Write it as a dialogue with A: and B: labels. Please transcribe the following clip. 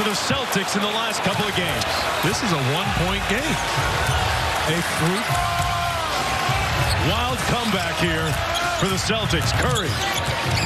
A: for the Celtics in the last couple of games.
B: This is a one-point game.
A: A wild comeback here for the Celtics. Curry